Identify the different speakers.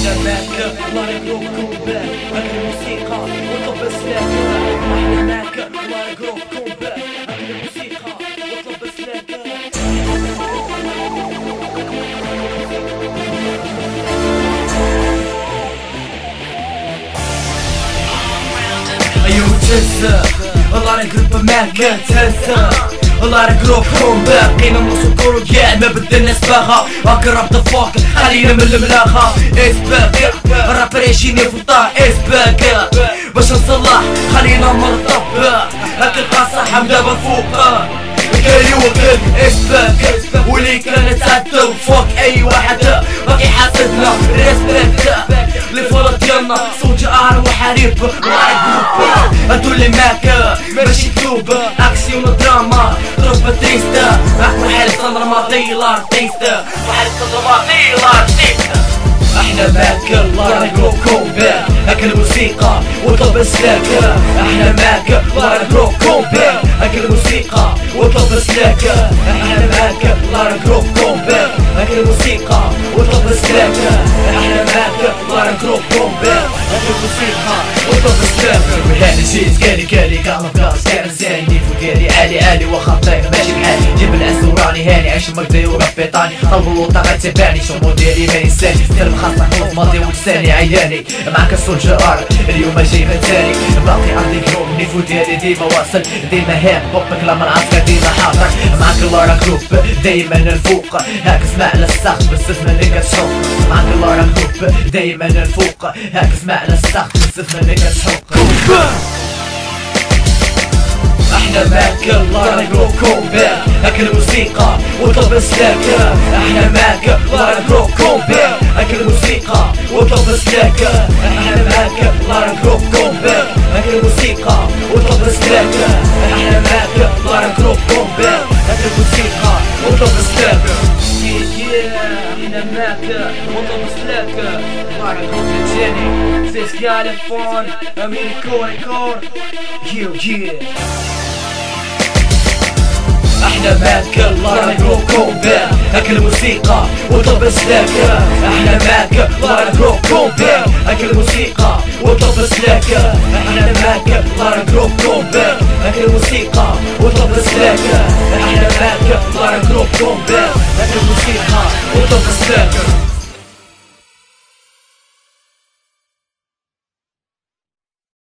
Speaker 1: احنا معاك الله يقلبكم باك اكل الموسيقى واطلب السلاك. احنا معاك الله يقلبكم باك اكل الموسيقى واطلب السلاك. ايوه تهزة الله يقلب معاك تهزة الله يقلبكم باقينا نوصلوا كاع ما بدلنا سباغة اقرب دفوق خلينا من الملاخة اسباك الرابر يجيني في الطار اسباك باش نصلح خلينا مرطب هاك القصة حمدابا فوق كالي وكل اسباك ولي كان تعدو فوق اي واحد باقي حاسدنا ريسبكت لفولت ديالنا صوت ار وحريب هادو اللي معاك ماشي كلوب اكسيون دراما ضرب تريستا معاك وحال صندر ماضي لارتيستا وحال صندر ماضي لارتيستا. احنا معاك الله يقلبكم باك هاك الموسيقى واطلب السلاك. احنا معاك الله يقلبكم باك هاك الموسيقى واطلب السلاك. احنا معاك الله يقلبكم باك هاك الموسيقى واطلب السلاك. احنا معاك الله يقلبكم باك هاك الموسيقى واطلب السلاك.
Speaker 2: وهاني جيت كالي كاع مبقاش كاع مزيان نيفو ديالي عالي واخا طاير ماشي بحالي جيب العز وراني هاني عايش مقدي وربي طاني طلبوا الوطا غيتبعني شومو ديالي ماني ساني كلمة خاصة نخلص ماضي ولساني عياني معاك السولجر اليوم جاي مثالي باقي عندي كروب نيفو ديالي ديما واصل ديما هاك بوبك لما نعصر ديما حاضر معاك اللارا كروب دايما الفوق هاك اسمع للسقف بس اسمع اللي كتشوق. معاك اللارا كروب دايما الفوق هاك اسمع للسقف بس اسمع اللي كتشوق.
Speaker 1: احنا معاك الله يقلبكم باك هاك الموسيقى واطلب السلاك. احنا معاك الله يقلبكم باك هاك الموسيقى واطلب السلاك. احنا معاك الله يقلبكم باك هاك الموسيقى واطلب السلاك. احنا معاك الله يقلبكم باك هاك الموسيقى واطلب السلاك. احنا معاك واطلب السلاك. الله يقلب الجاني سيس كاليفون امريكو ريكورد يو. احنا معاك الله يقلبكم باك هاك الموسيقى واطلب السلاك. احنا معاك الله يقلبكم باك هاك الموسيقى واطلب السلاك. احنا معاك الله يقلبكم باك هاك الموسيقى واطلب السلاك. احنا معاك الله يقلبكم باك هاك الموسيقى واطلب السلاك.